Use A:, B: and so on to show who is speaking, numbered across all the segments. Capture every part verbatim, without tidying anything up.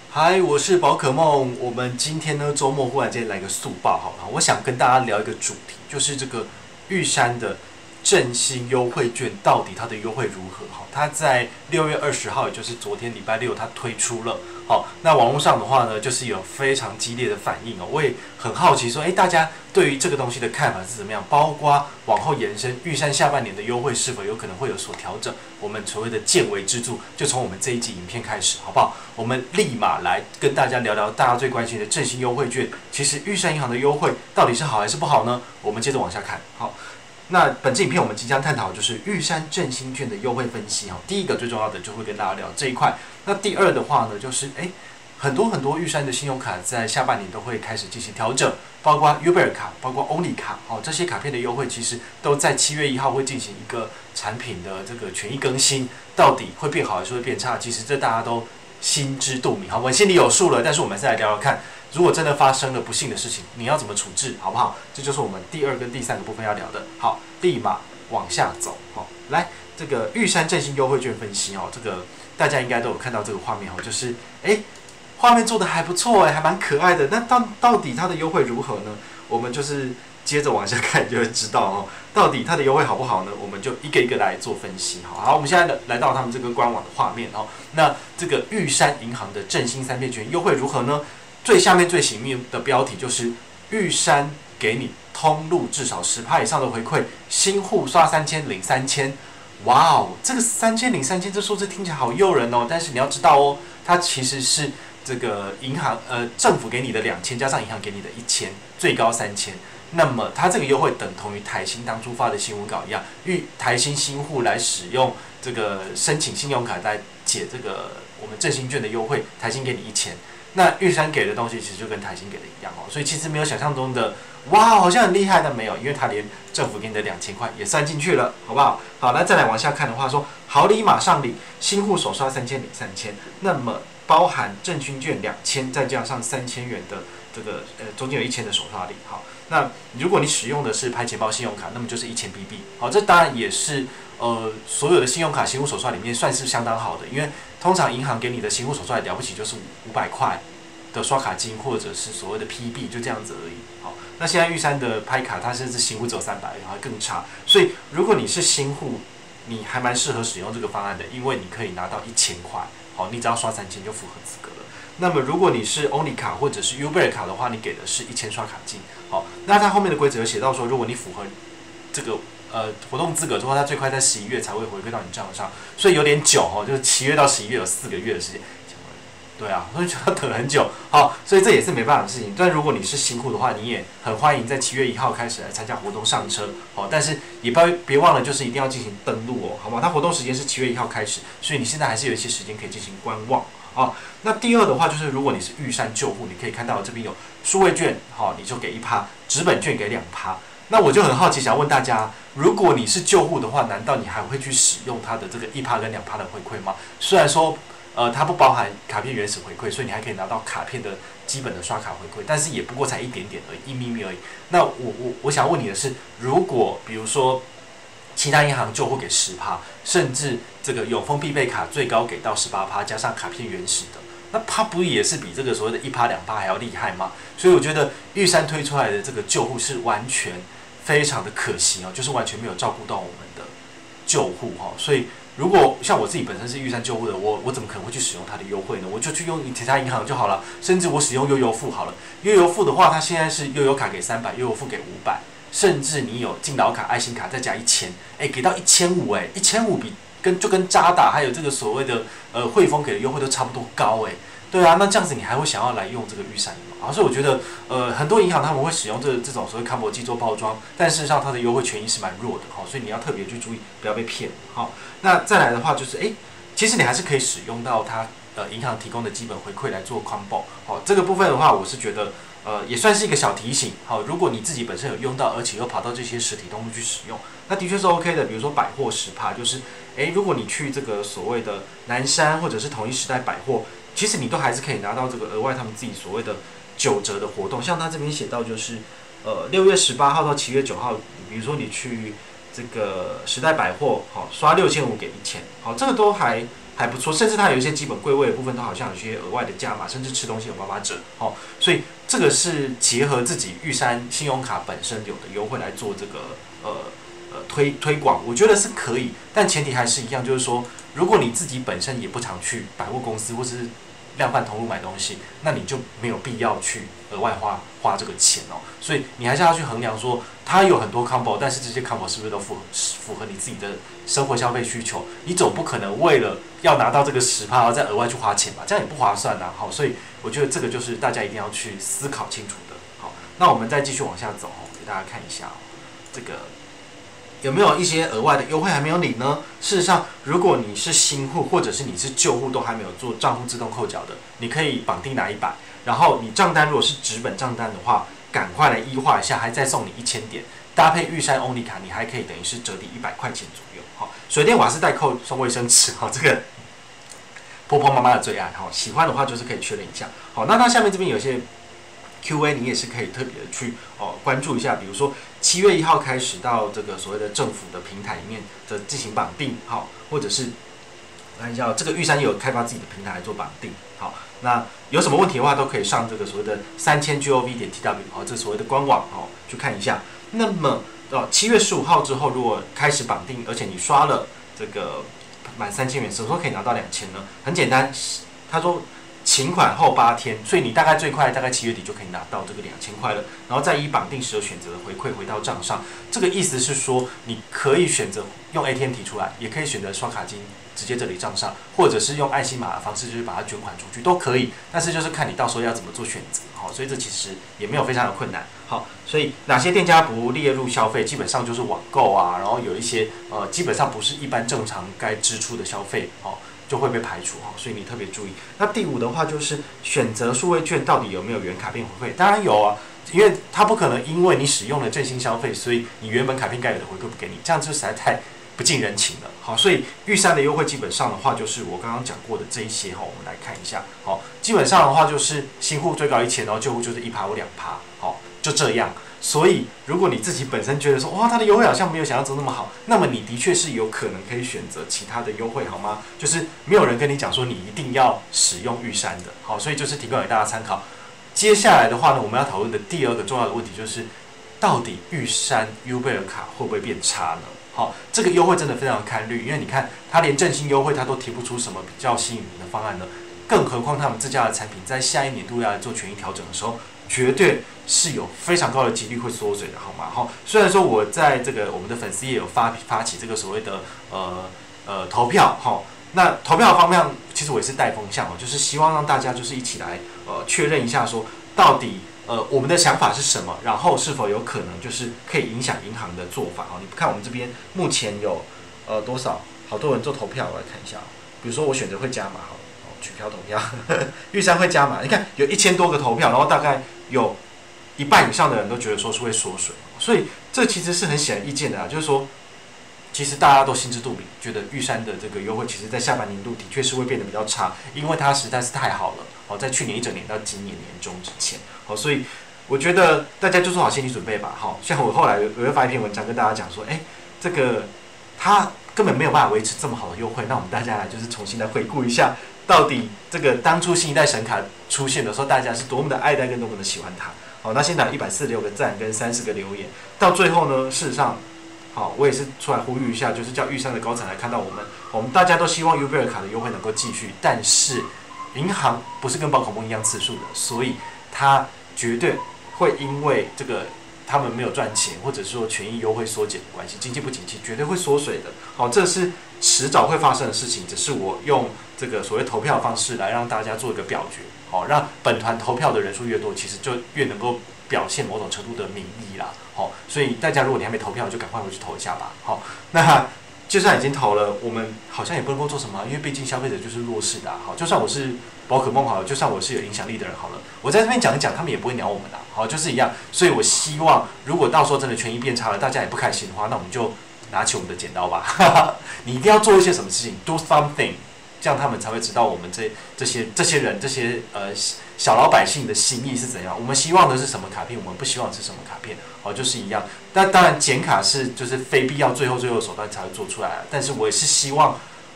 A: 嗨，我是宝可梦。我们今天呢，周末忽然间来个速报，好了，我想跟大家聊一个主题，就是这个玉山的振兴优惠券到底它的优惠如何？好，它在六月二十号，也就是昨天礼拜六，它推出了。好，那网络上的话呢，就是有非常激烈的反应哦。我也很好奇说，哎，大家对于这个东西的看法是怎么样？包括往后延伸，玉山下半年的优惠是否有可能会有所调整？我们所谓的见微知著，就从我们这一集影片开始，好不好？我们立马来跟大家聊聊大家最关心的振兴优惠券。其实玉山银行的优惠到底是好还是不好呢？我们接着往下看。好。那本期影片我们即将探讨就是玉山振兴券的优惠分析哈。第一个最重要的就会跟大家聊这一块。那第二的话呢，就是哎，很多很多玉山的信用卡在下半年都会开始进行调整，包括 Uber 卡，包括 Only 卡，哦，这些卡片的优惠其实都在七月一号会进行一个产品的这个权益更新，到底会变好还是会变差？其实这大家都心知肚明，好，我们心里有数了。但是我们再来聊聊看。如果真的发生了不幸的事情，你要怎么处置，好不好？这就是我们第二跟第三个部分要聊的。好，立马往下走。好，来这个玉山振兴优惠券分析哦，这个大家应该都有看到这个画面哦，就是哎，画面做的还不错哎，还蛮可爱的。那到到底它的优惠如何呢？我们就是接着往下看就会知道哦，到底它的优惠好不好呢？我们就一个一个来做分析。好，好，我们现在来到他们这个官网的画面哦。那这个玉山银行的振兴三片券优惠如何呢？最下面最醒目的标题就是玉山给你通路至少 百分之十 以上的回馈，新户刷三千领三千，哇哦，这个三千领三千这数字听起来好诱人哦，但是你要知道哦，它其实是这个银行呃政府给你的两千加上银行给你的一千，最高三千。那么它这个优惠等同于台新当初发的新闻稿一样，玉台新新户来使用这个申请信用卡来解这个我们振兴券的优惠，台新给你一千。那玉山给的东西其实就跟台新给的一样哦，所以其实没有想象中的哇，好像很厉害，但没有，因为它连政府给你的两千块也算进去了，好不好？好，那再来往下看的话说，好礼马上领，新户首刷三千领三千，那么包含振兴券两千，再加上三千元的这个呃中间有一千的首刷礼，好，那如果你使用的是拍钱包信用卡，那么就是一千 B B， 好，这当然也是呃所有的信用卡新户首刷里面算是相当好的，因为通常银行给你的新户首刷了不起就是五百块的刷卡金，或者是所谓的 P B， 就这样子而已。好，那现在玉山的拍卡它甚至新户只有三百，还更差。所以如果你是新户，你还蛮适合使用这个方案的，因为你可以拿到一千块。好，你只要刷三千就符合资格了。那么如果你是 Only 卡或者是 Uber 卡的话，你给的是一千刷卡金。好，那它后面的规则有写到说，如果你符合这个呃活动资格之后，它最快在十一月才会回馈到你账上，所以有点久哦，就是七月到十一月有四个月的时间。对啊，所以就要等很久。好，所以这也是没办法的事情。但如果你是新户的话，你也很欢迎在七月一号开始来参加活动上车。好，但是也不要别忘了，就是一定要进行登录哦，好吗？它活动时间是七月一号开始，所以你现在还是有一些时间可以进行观望。好，那第二的话就是，如果你是玉山旧户，你可以看到这边有数位券，好，你就给一趴，纸本券给两趴。那我就很好奇，想要问大家，如果你是旧户的话，难道你还会去使用它的这个一趴跟两趴的回馈吗？虽然说。呃，它不包含卡片原始回馈，所以你还可以拿到卡片的基本的刷卡回馈，但是也不过才一点点而已，一咪咪而已。那我我我想问你的是，如果比如说其他银行旧户给十趴，甚至这个永丰必备卡最高给到十八趴，加上卡片原始的，那它不也是比这个所谓的一趴两趴还要厉害吗？所以我觉得玉山推出来的这个旧户是完全非常的可惜哦，就是完全没有照顾到我们的旧户哈，所以。如果像我自己本身是玉山旧户的，我我怎么可能会去使用它的优惠呢？我就去用其他银行就好了，甚至我使用悠游付好了。悠游付的话，它现在是悠游卡给三百，悠游付给五百，甚至你有敬老卡、爱心卡再加一千，哎，给到一千五，哎，一千五比跟就跟渣打还有这个所谓的呃汇丰给的优惠都差不多高，哎，对啊，那这样子你还会想要来用这个玉山吗？啊，所以我觉得呃很多银行他们会使用这这种所谓 combo 机做包装，但事实上它的优惠权益是蛮弱的，哈，所以你要特别去注意，不要被骗，好。那再来的话就是，哎，其实你还是可以使用到它呃银行提供的基本回馈来做 combo。好，这个部分的话，我是觉得呃也算是一个小提醒。好，如果你自己本身有用到，而且又跑到这些实体通路去使用，那的确是 OK 的。比如说百货十趴，就是哎，如果你去这个所谓的南山或者是统一时代百货，其实你都还是可以拿到这个额外他们自己所谓的九折的活动。像他这边写到就是呃六月十八号到七月九号，比如说你去。这个时代百货好刷六千五给一千，好这个都还还不错，甚至它有一些基本柜位的部分都好像有些额外的加码，甚至吃东西有八八折哦。所以这个是结合自己玉山信用卡本身有的优惠来做这个呃呃推推广，我觉得是可以，但前提还是一样，就是说，如果你自己本身也不常去百货公司或是量贩通路买东西，那你就没有必要去额外花花这个钱哦。所以你还是要去衡量说，它有很多 combo， 但是这些 combo 是不是都符合符合你自己的生活消费需求？你总不可能为了要拿到这个十趴，然后再额外去花钱吧，这样也不划算呐。好，所以我觉得这个就是大家一定要去思考清楚的。好，那我们再继续往下走哦，给大家看一下哦，这个。有没有一些额外的优惠还没有领呢？事实上，如果你是新户或者是你是旧户都还没有做账户自动扣缴的，你可以绑定拿一百，然后你账单如果是纸本账单的话，赶快来优化一下，还再送你一千点，搭配玉山 Only 卡，你还可以等于是折抵一百块钱左右。好，水电瓦斯代扣送卫生纸，好，这个婆婆妈妈的最爱，好，喜欢的话就是可以确认一下。好，那它下面这边有些Q A 你也是可以特别的去哦关注一下，比如说七月一号开始到这个所谓的政府的平台里面的进行绑定，好，或者是我看一下这个玉山也有开发自己的平台来做绑定，好，那有什么问题的话都可以上这个所谓的三千 gov 点 tw， 好，这所谓的官网哦去看一下。那么哦七月十五号之后如果开始绑定，而且你刷了这个满三千元，什么时候可以拿到两千呢？很简单，他说。请款后八天，所以你大概最快大概七月底就可以拿到这个两千块了，然后再以绑定时有选择的回馈回到账上。这个意思是说，你可以选择用 A T M 提出来，也可以选择刷卡金直接这里账上，或者是用爱心码的方式，就是把它卷款出去都可以。但是就是看你到时候要怎么做选择，好，所以这其实也没有非常的困难。好，所以哪些店家不列入消费，基本上就是网购啊，然后有一些呃基本上不是一般正常该支出的消费，好。就会被排除哈，所以你特别注意。那第五的话就是选择数位券到底有没有原卡片回馈？当然有啊，因为它不可能因为你使用了振兴消费，所以你原本卡片该有的回馈不给你，这样就实在太不近人情了。好，所以玉山的优惠基本上的话就是我刚刚讲过的这一些哈，我们来看一下。好，基本上的话就是新户最高一千，然后旧户就是一趴或两趴，好，就这样。所以，如果你自己本身觉得说，哇，它的优惠好像没有想象中那么好，那么你的确是有可能可以选择其他的优惠，好吗？就是没有人跟你讲说你一定要使用玉山的，好，所以就是提供给大家参考。接下来的话呢，我们要讨论的第二个重要的问题就是，到底玉山 Uber 卡会不会变差呢？好，这个优惠真的非常看虑，因为你看它连振兴优惠它都提不出什么比较吸引人的方案呢，更何况他们自家的产品在下一年度要来做权益调整的时候，绝对是有非常高的几率会缩水的，好吗？哈，虽然说我在这个我们的粉丝也有发发起这个所谓的呃呃投票，哈，那投票方面其实我也是带风向哦，就是希望让大家就是一起来呃确认一下说到底呃我们的想法是什么，然后是否有可能就是可以影响银行的做法哦。你看我们这边目前有呃多少好多人做投票，我来看一下，比如说我选择会加码，好，取票投票，玉山会加码，你看有一千多个投票，然后大概有一半以上的人都觉得说是会缩水，所以这其实是很显而易见的啊，就是说，其实大家都心知肚明，觉得玉山的这个优惠，其实在下半年度的确是会变得比较差，因为它实在是太好了，哦，在去年一整年到今年年中之前，哦，所以我觉得大家就做好心理准备吧，哈，像我后来我会发一篇文章跟大家讲说，哎，这个它根本没有办法维持这么好的优惠，那我们大家来就是重新来回顾一下。到底这个当初新一代神卡出现的时候，大家是多么的爱戴跟多么的喜欢它。好，那现在一百四十六个赞跟三十个留言，到最后呢，事实上，好，我也是出来呼吁一下，就是叫玉山的高层来看到我们，我们大家都希望 Uber 卡的优惠能够继续，但是银行不是跟宝可梦一样次数的，所以它绝对会因为这个他们没有赚钱，或者是说权益优惠缩减的关系，经济不景气，绝对会缩水的。好，这是迟早会发生的事情，只是我用这个所谓投票方式来让大家做一个表决，好，让本团投票的人数越多，其实就越能够表现某种程度的民意啦，好，所以大家如果你还没投票，就赶快回去投一下吧，好，那就算已经投了，我们好像也不能够做什么，因为毕竟消费者就是弱势的，好，就算我是宝可梦好了，就算我是有影响力的人好了，我在这边讲一讲，他们也不会鸟我们的，好，就是一样，所以我希望如果到时候真的权益变差了，大家也不开心的话，那我们就拿起我们的剪刀吧，哈哈，你一定要做一些什么事情 ，do something。这样他们才会知道我们这这些这些人这些呃小老百姓的心意是怎样。我们希望的是什么卡片，我们不希望是什么卡片，哦，就是一样。但当然剪卡是就是非必要最后最后手段才会做出来，但是我也是希望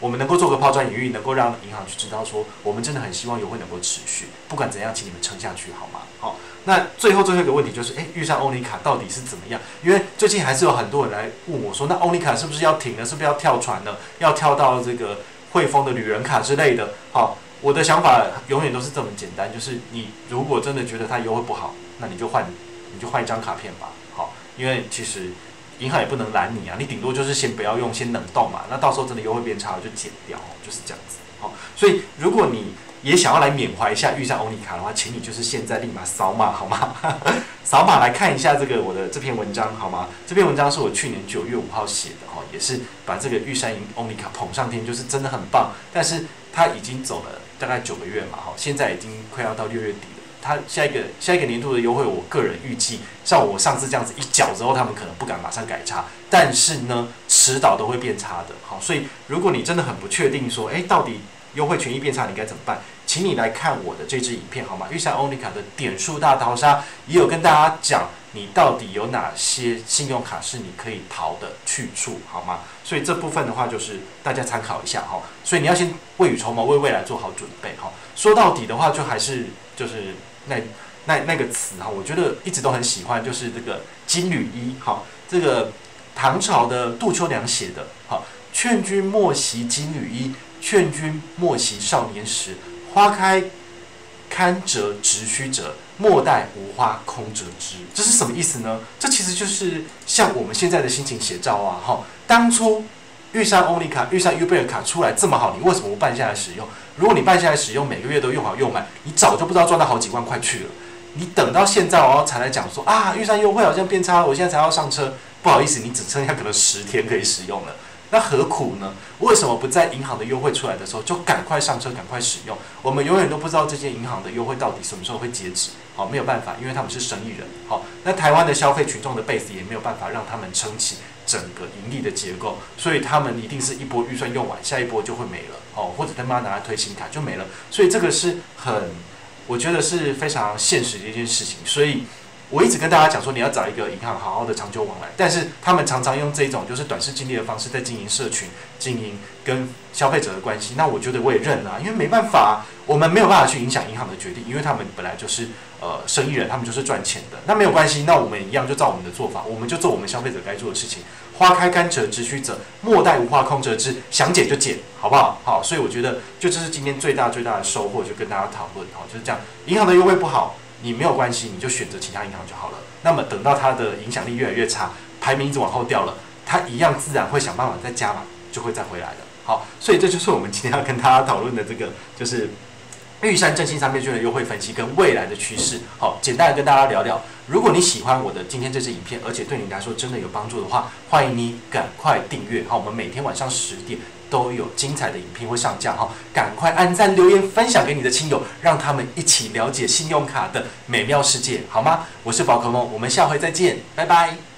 A: 我们能够做个抛砖引玉，能够让银行去知道说，我们真的很希望优惠能够持续，不管怎样，请你们撑下去好吗？好，那最后最后一个问题就是，哎，玉山欧尼卡到底是怎么样？因为最近还是有很多人来问我说，那欧尼卡是不是要停了？是不是要跳船了？要跳到这个汇丰的旅人卡之类的？好，我的想法永远都是这么简单，就是你如果真的觉得它优惠不好，那你就换你就换一张卡片吧。好，因为其实银行也不能拦你啊，你顶多就是先不要用，先冷冻嘛。那到时候真的优惠变差了就减掉，就是这样子。好，所以如果你也想要来缅怀一下玉山欧尼卡的话，请你就是现在立马扫码好吗？扫码来看一下这个我的这篇文章好吗？这篇文章是我去年九月五号写的哈，也是把这个玉山欧尼卡捧上天，就是真的很棒。但是它已经走了大概九个月嘛，哈，现在已经快要到六月底了。它下一个下一个年度的优惠，我个人预计，像我上次这样子一缴之后，他们可能不敢马上改差，但是呢，迟早都会变差的。好，所以如果你真的很不确定说，哎，到底优惠权益变差，你该怎么办？请你来看我的这支影片好吗？玉山欧尼卡的点数大逃杀也有跟大家讲，你到底有哪些信用卡是你可以逃的去处好吗？所以这部分的话，就是大家参考一下哈。所以你要先未雨绸缪，为未来做好准备哈。说到底的话，就还是就是那那那个词哈，我觉得一直都很喜欢，就是这个金缕衣哈，这个唐朝的杜秋娘写的哈，劝君莫惜金缕衣，劝君莫惜少年时。花开堪折直须折，莫待无花空折枝。这是什么意思呢？这其实就是像我们现在的心情写照啊！哈，当初玉山欧尼卡、玉山 Ubear 卡出来这么好，你为什么不办下来使用？如果你办下来使用，每个月都用好用满，你早就不知道赚到好几万块去了。你等到现在哦才来讲说啊，玉山优惠好像变差了，我现在才要上车。不好意思，你只剩下可能十天可以使用了。那何苦呢？为什么不在银行的优惠出来的时候就赶快上车，赶快使用？我们永远都不知道这些银行的优惠到底什么时候会截止。好，没有办法，因为他们是生意人。好，那台湾的消费群众的 base 也没有办法让他们撑起整个盈利的结构，所以他们一定是一波预算用完，下一波就会没了。哦，或者他妈拿来推新卡就没了。所以这个是很，我觉得是非常现实的一件事情。所以我一直跟大家讲说，你要找一个银行好好的长久往来，但是他们常常用这种就是短视近利的方式在经营社群、经营跟消费者的关系。那我觉得我也认了、啊，因为没办法、啊，我们没有办法去影响银行的决定，因为他们本来就是呃生意人，他们就是赚钱的。那没有关系，那我们一样就照我们的做法，我们就做我们消费者该做的事情。花开堪折直须折，莫待无花空折枝。想减就减，好不好？好，所以我觉得就这是今天最大最大的收获，就跟大家讨论，好，就是这样。银行的优惠不好。你没有关系，你就选择其他银行就好了。那么等到它的影响力越来越差，排名一直往后掉了，它一样自然会想办法再加码，就会再回来的。好，所以这就是我们今天要跟大家讨论的这个，就是玉山振兴三倍券的优惠分析跟未来的趋势。好，简单的跟大家聊聊。如果你喜欢我的今天这支影片，而且对你来说真的有帮助的话，欢迎你赶快订阅。好，我们每天晚上十点。都有精彩的影片会上架哈，赶快按赞、留言、分享给你的亲友，让他们一起了解信用卡的美妙世界，好吗？我是宝可梦，我们下回再见，拜拜。